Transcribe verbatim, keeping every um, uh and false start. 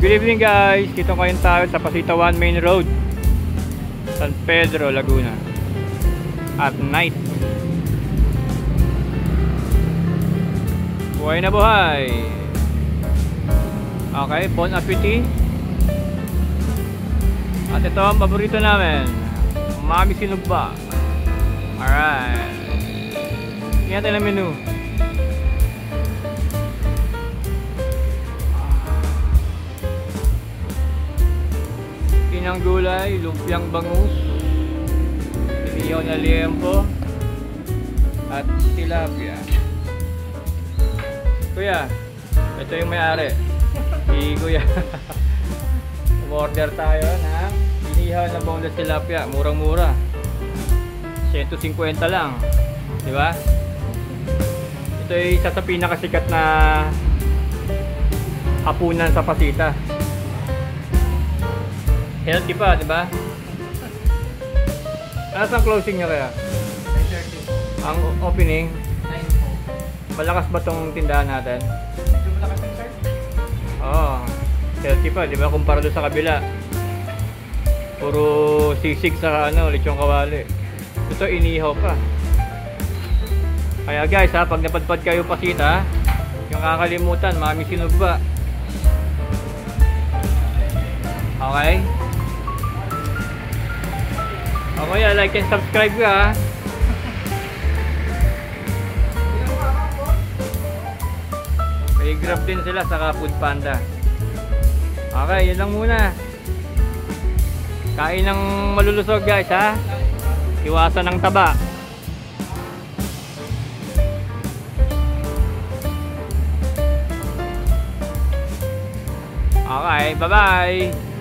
Good evening guys, dito ngayon tayo sa Pacita one Main Road, San Pedro Laguna at night. Buhay na buhay. Okay, bon appetit. At ito ang paborito namin, Mami Sinugba. Alright, yan tayo ng menu. Pinang gulay, lumpiang bangus, inihaw na liempo, at tilapia. Kuya, ito yung may-ari. Si Kuya. Umorder tayo ng inihaw na boneless tilapia. Murang-mura. one fifty lang. Diba? Ito ay isa sa pinakasikat na hapunan sa Pacita. Healthy pa, diba? Ano ang closing nyo kaya? nine thirty. Ang opening? nine po. Malakas ba tong tindahan natin? Medyo malakas yung sir. Oo. Healthy pa, diba? Kumpara doon sa kabila. Puro sisig sa ano, lechong kawali. Ito, inihaw pa. Kaya guys ha, pag napadpad kayo Pacita, yung kakalimutan, Mami Sinugba. Okay? Okay, like and subscribe ka ha. May grab din sila sa Food Panda. Okay, yun lang muna. Kain ng malulusog guys ha. Iwasan ng taba. Okay, bye bye.